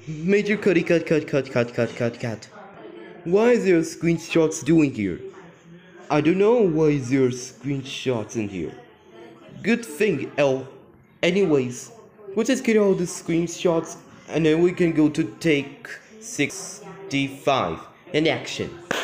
Major Cuddy, cut. Why is there screenshots doing here? I don't know why is there screenshots in here. Good thing, L. Anyways, we'll just get all the screenshots and then we can go to take 65 in action.